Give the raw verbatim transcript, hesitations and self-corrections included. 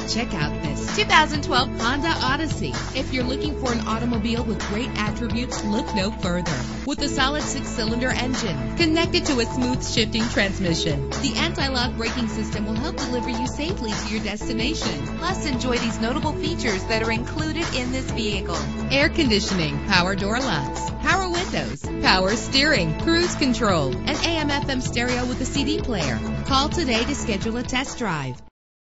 Check out this two thousand twelve Honda Odyssey. If you're looking for an automobile with great attributes, look no further. With a solid six-cylinder engine connected to a smooth shifting transmission, the anti-lock braking system will help deliver you safely to your destination. Plus, enjoy these notable features that are included in this vehicle: air conditioning, power door locks, power windows, power steering, cruise control, and A M F M stereo with a C D player. Call today to schedule a test drive.